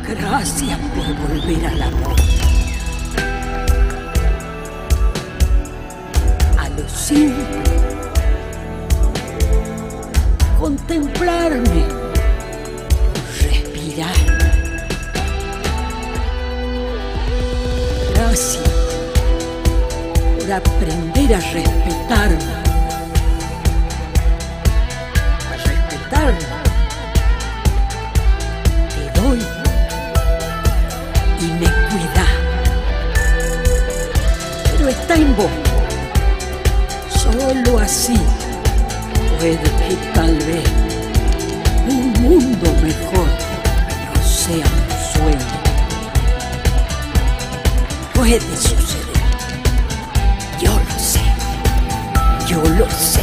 Gracias por volver al amor, a lo simple, contemplarme, respirar. Gracias por aprender a respetarme, te doy y me cuida, pero está en vos. Solo así puede que tal vez un mundo mejor no sea un sueño. Puede suceder, yo lo sé, yo lo sé.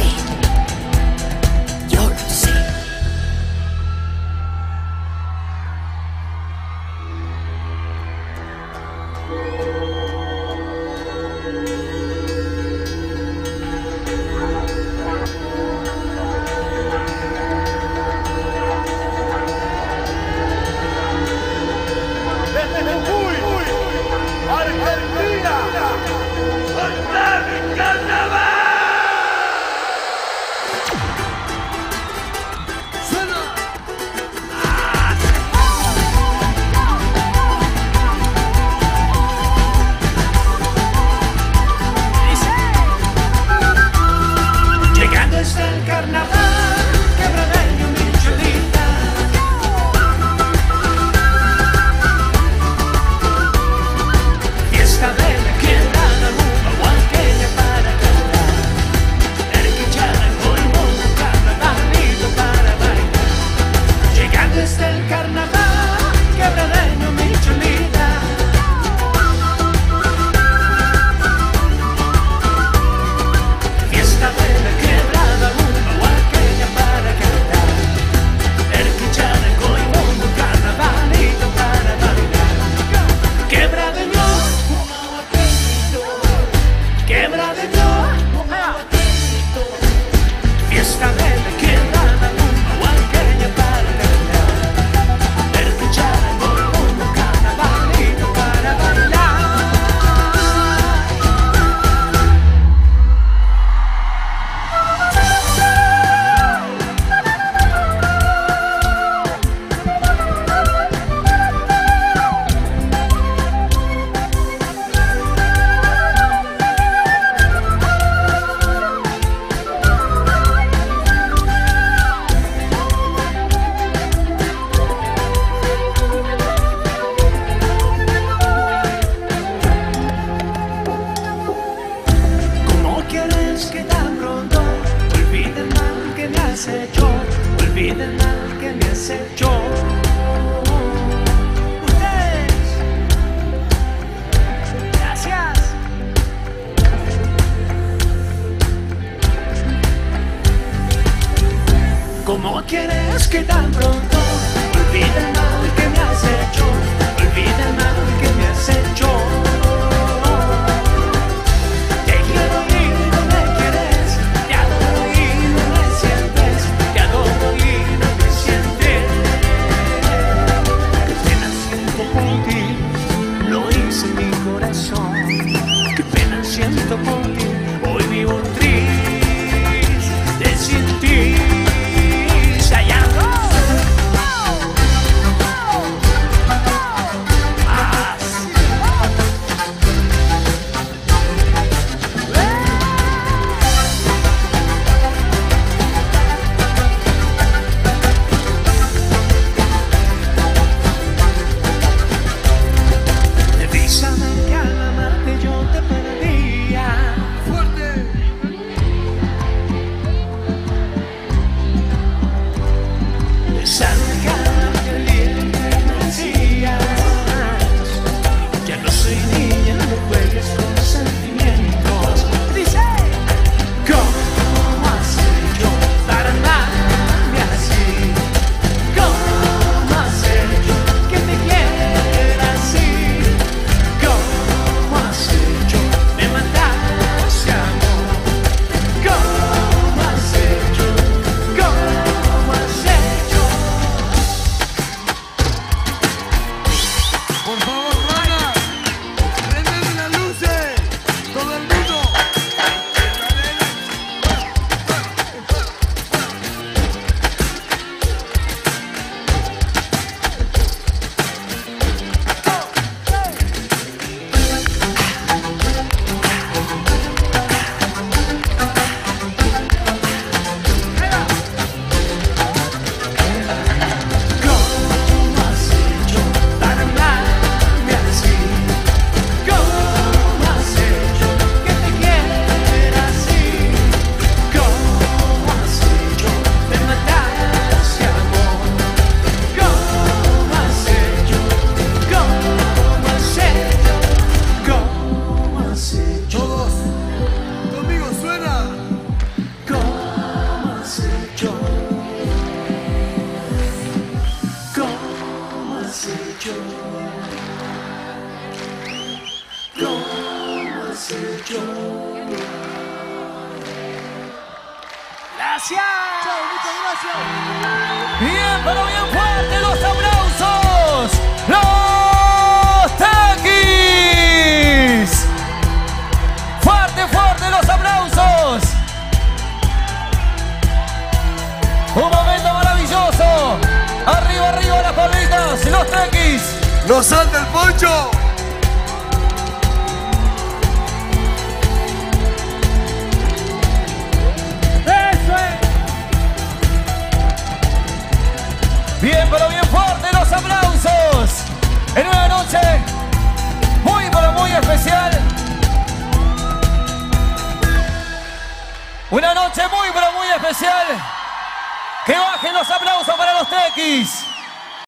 ¿Cómo quieres que tan pronto olvide el mal que me has hecho? Olvide el mal que me has hecho. Te quiero y no me quieres, te adoro y no me sientes, te adoro y no me sientes. Qué pena siento por ti, lo hice en mi corazón. Qué pena siento por ti, hoy vivo triste sin ti. Gracias. Chao, muchas gracias. Bien, pero bien fuerte los aplausos. Los Tekis. Fuerte, fuerte los aplausos. Un momento maravilloso. Arriba, arriba las palmitas. Los Tekis. ¡Nos salta el Poncho! Bien, pero bien fuerte los aplausos. En una noche muy, pero muy especial. Una noche muy, pero muy especial. Que bajen los aplausos para los Tekis.